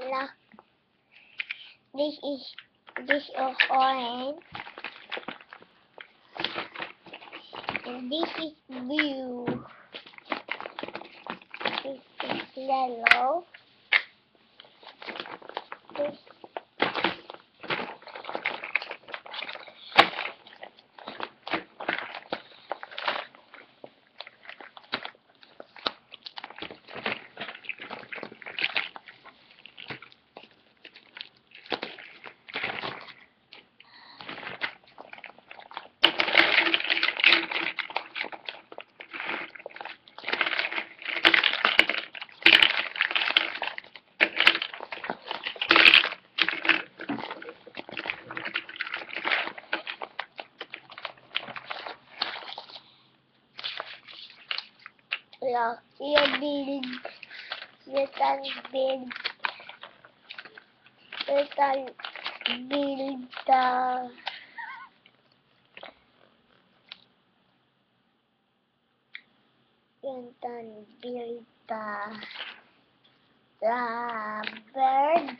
Now, this is orange, and this is blue. This is yellow. This look, you can build the bird,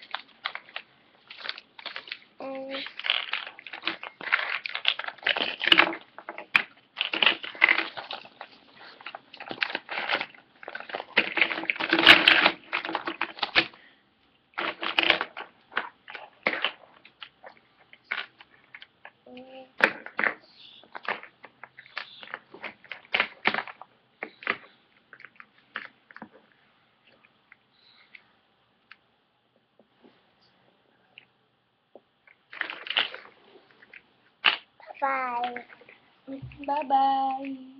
and five. Bye-bye.